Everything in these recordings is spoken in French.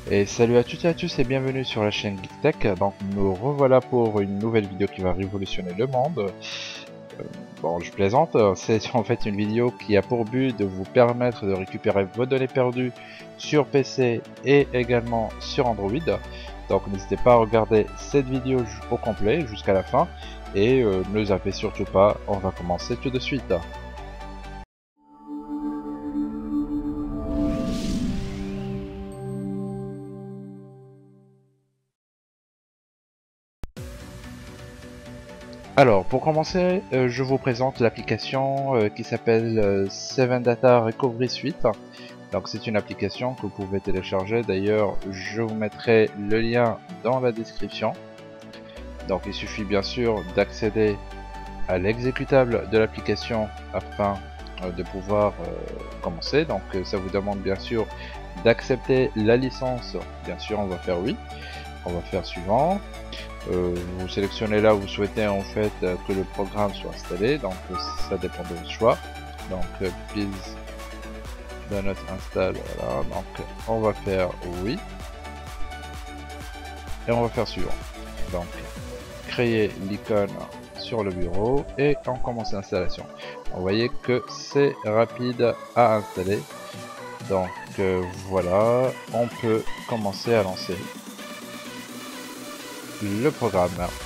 Et salut à toutes et à tous et bienvenue sur la chaîne GeekTech. Donc nous revoilà pour une nouvelle vidéo qui va révolutionner le monde. Bon, je plaisante, c'est en fait une vidéo qui a pour but de vous permettre de récupérer vos données perdues sur PC et également sur Android. Donc n'hésitez pas à regarder cette vidéo au complet jusqu'à la fin et ne zappez surtout pas, on va commencer tout de suite. Alors, pour commencer, je vous présente l'application qui s'appelle 7Data Recovery Suite. Donc, c'est une application que vous pouvez télécharger. D'ailleurs, je vous mettrai le lien dans la description. Donc, il suffit bien sûr d'accéder à l'exécutable de l'application afin de pouvoir commencer. Donc, ça vous demande bien sûr d'accepter la licence. Bien sûr, on va faire oui. On va faire suivant. Vous sélectionnez là où vous souhaitez en fait que le programme soit installé, donc ça dépend de votre choix. Donc please do not install, voilà, donc on va faire oui et on va faire suivant. Donc créer l'icône sur le bureau et on commence l'installation. Vous voyez que c'est rapide à installer, donc voilà, on peut commencer à lancer le programme.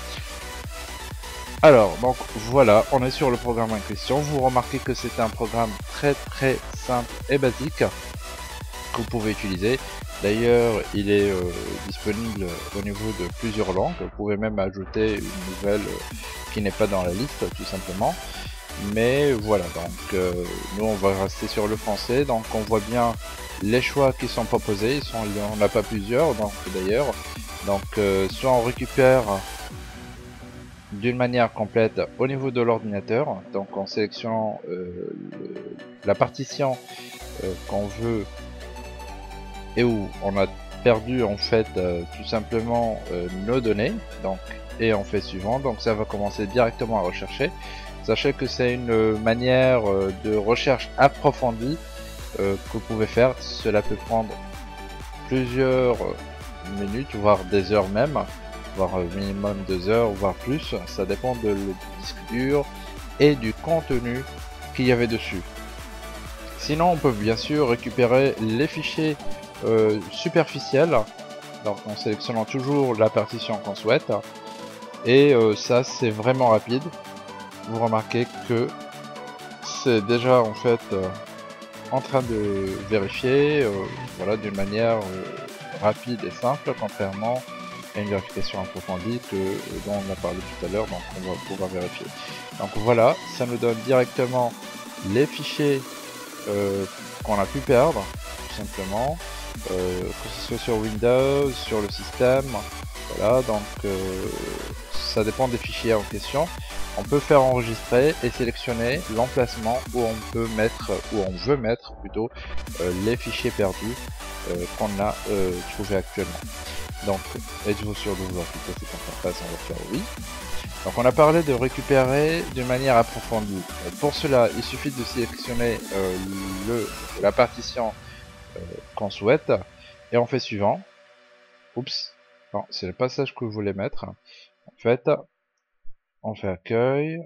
Alors, donc voilà, on est sur le programme en question. Vous remarquez que c'est un programme très simple et basique que vous pouvez utiliser. D'ailleurs, il est disponible au niveau de plusieurs langues. Vous pouvez même ajouter une nouvelle qui n'est pas dans la liste, tout simplement. Mais voilà, donc nous on va rester sur le français. Donc on voit bien les choix qui sont proposés. On n'a pas plusieurs, donc d'ailleurs. Donc soit on récupère d'une manière complète au niveau de l'ordinateur, donc en sélectionnant la partition qu'on veut et où on a perdu en fait tout simplement nos données, donc et on fait suivant, donc ça va commencer directement à rechercher. Sachez que c'est une manière de recherche approfondie que vous pouvez faire. Cela peut prendre plusieurs minutes voire des heures même, voire minimum 2 heures, voire plus, ça dépend de le disque dur et du contenu qu'il y avait dessus. Sinon on peut bien sûr récupérer les fichiers superficiels, donc en sélectionnant toujours la partition qu'on souhaite, et ça c'est vraiment rapide. Vous remarquez que c'est déjà en fait en train de vérifier voilà, d'une manière rapide et simple, contrairement à une vérification approfondie dont on a parlé tout à l'heure, donc on va pouvoir vérifier. Donc voilà, ça nous donne directement les fichiers qu'on a pu perdre, tout simplement, que ce soit sur Windows, sur le système, voilà, donc ça dépend des fichiers en question. On peut faire enregistrer et sélectionner l'emplacement où on peut mettre, où on veut mettre plutôt les fichiers perdus qu'on a trouvé actuellement. Donc, êtes-vous sûr de vouloir quitter cette interface? On va faire oui. Donc, on a parlé de récupérer d'une manière approfondie. Pour cela, il suffit de sélectionner la partition qu'on souhaite et on fait suivant. Oups, non, c'est le passage que vous voulez mettre. En fait, on fait accueil.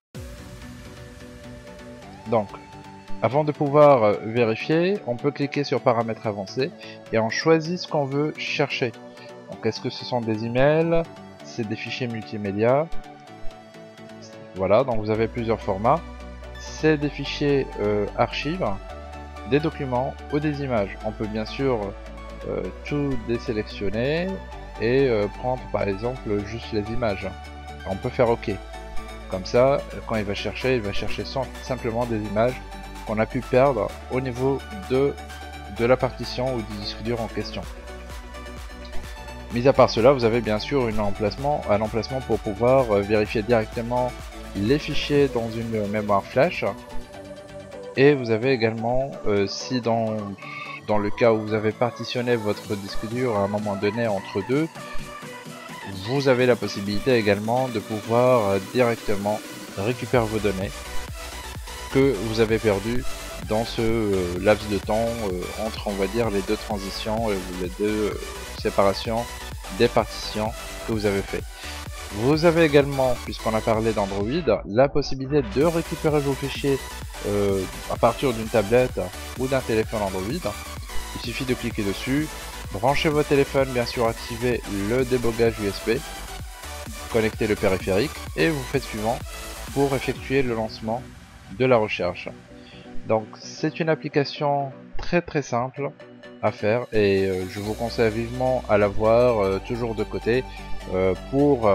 Donc, avant de pouvoir vérifier, on peut cliquer sur paramètres avancés et on choisit ce qu'on veut chercher. Donc, est-ce que ce sont des emails? C'est des fichiers multimédia? Voilà, donc vous avez plusieurs formats. C'est des fichiers archives, des documents ou des images. On peut bien sûr tout désélectionner et prendre par exemple juste les images. On peut faire OK. Comme ça, quand il va chercher simplement des images qu'on a pu perdre au niveau de la partition ou du disque dur en question. Mis à part cela, vous avez bien sûr un emplacement pour pouvoir vérifier directement les fichiers dans une mémoire flash. Et vous avez également, si dans le cas où vous avez partitionné votre disque dur à un moment donné entre deux, vous avez la possibilité également de pouvoir directement récupérer vos données que vous avez perdues dans ce laps de temps entre, on va dire, les deux transitions ou les deux séparations des partitions que vous avez fait. Vous avez également, puisqu'on a parlé d'Android, la possibilité de récupérer vos fichiers à partir d'une tablette ou d'un téléphone Android. Il suffit de cliquer dessus, brancher votre téléphone, bien sûr activer le débogage USB, connecter le périphérique et vous faites suivant pour effectuer le lancement de la recherche. Donc c'est une application très simple à faire et je vous conseille vivement à l'avoir toujours de côté pour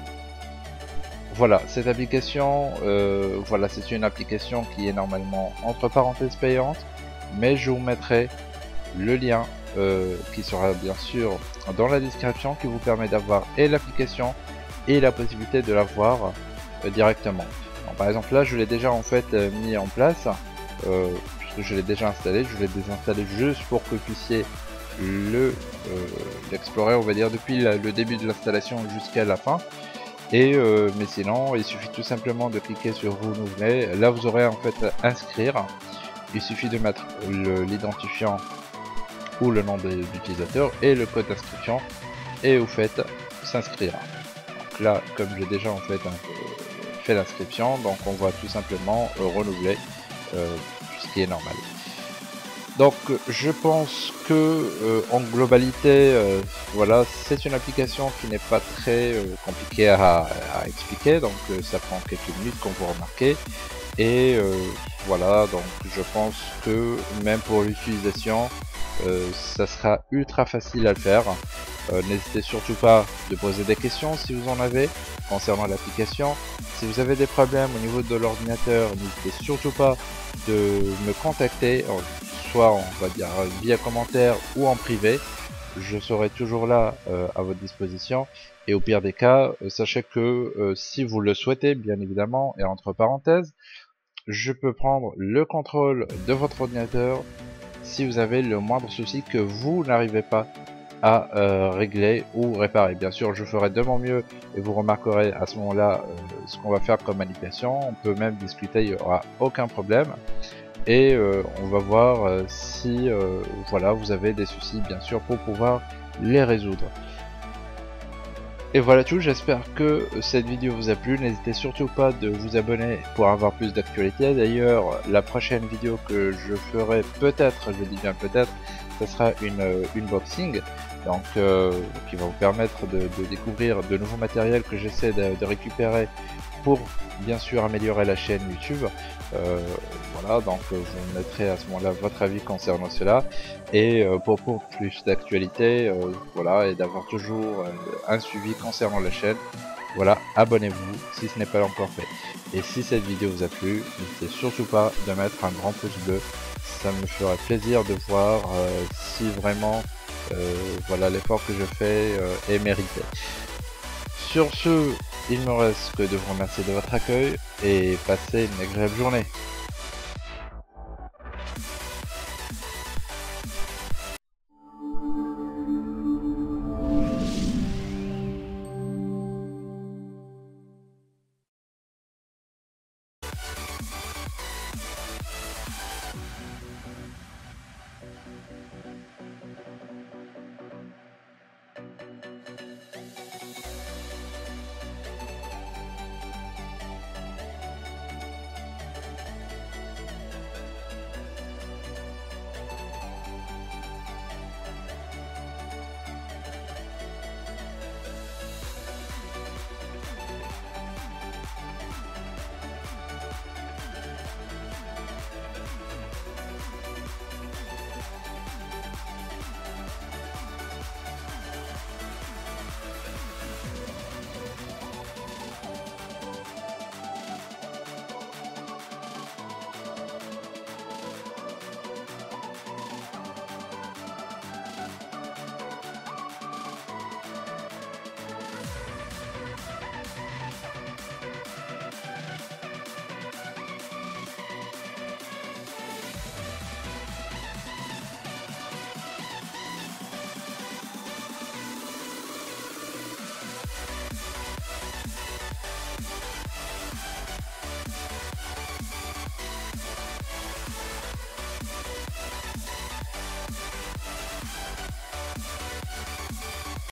voilà, cette application, voilà, c'est une application qui est normalement entre parenthèses payante, mais je vous mettrai le lien qui sera bien sûr dans la description, qui vous permet d'avoir et l'application et la possibilité de la voir directement. Donc, par exemple là, je l'ai déjà en fait mis en place, puisque je l'ai déjà installé. Je l'ai désinstallé juste pour que vous puissiez l'explorer, on va dire, depuis le début de l'installation jusqu'à la fin. Et mais sinon, il suffit tout simplement de cliquer sur renouveler. Là, vous aurez en fait inscrire. Il suffit de mettre l'identifiant ou le nom de l'utilisateur et le code d'inscription et vous faites s'inscrire. Donc là, comme j'ai déjà en fait fait l'inscription, donc on va tout simplement renouveler, ce qui est normal. Donc je pense que en globalité, voilà, c'est une application qui n'est pas très compliquée à expliquer, donc ça prend quelques minutes comme vous remarquez, et voilà, donc je pense que même pour l'utilisation, ça sera ultra facile à le faire. N'hésitez surtout pas de poser des questions si vous en avez concernant l'application. Si vous avez des problèmes au niveau de l'ordinateur, n'hésitez surtout pas de me contacter, soit on va dire via commentaire ou en privé. Je serai toujours là à votre disposition, et au pire des cas, sachez que si vous le souhaitez, bien évidemment, et entre parenthèses, je peux prendre le contrôle de votre ordinateur si vous avez le moindre souci que vous n'arrivez pas à régler ou réparer. Bien sûr, je ferai de mon mieux et vous remarquerez à ce moment-là ce qu'on va faire comme manipulation. On peut même discuter, il n'y aura aucun problème. Et on va voir si voilà, vous avez des soucis, bien sûr, pour pouvoir les résoudre. Et voilà tout, j'espère que cette vidéo vous a plu. N'hésitez surtout pas de vous abonner pour avoir plus d'actualités. D'ailleurs, la prochaine vidéo que je ferai, peut-être, je dis bien peut-être, ce sera une unboxing, donc qui va vous permettre de découvrir de nouveaux matériels que j'essaie de récupérer pour bien sûr améliorer la chaîne YouTube. Voilà, donc vous mettrez à ce moment-là votre avis concernant cela, et pour plus d'actualité, voilà, et d'avoir toujours un suivi concernant la chaîne, voilà, abonnez-vous si ce n'est pas encore fait. Et si cette vidéo vous a plu, n'hésitez surtout pas de mettre un grand pouce bleu, ça me ferait plaisir de voir si vraiment voilà, l'effort que je fais est mérité. Sur ce, il me reste que de vous remercier de votre accueil et passer une agréable journée.